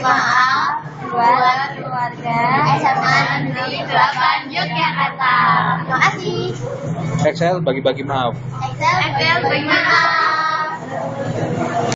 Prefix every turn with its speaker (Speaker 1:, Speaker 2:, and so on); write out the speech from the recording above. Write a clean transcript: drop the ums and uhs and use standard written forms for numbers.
Speaker 1: maaf buat keluarga SMA Negeri 8 Yogyakarta. Terima kasih.
Speaker 2: Excel bagi-bagi maaf.
Speaker 1: Excel bagi maaf.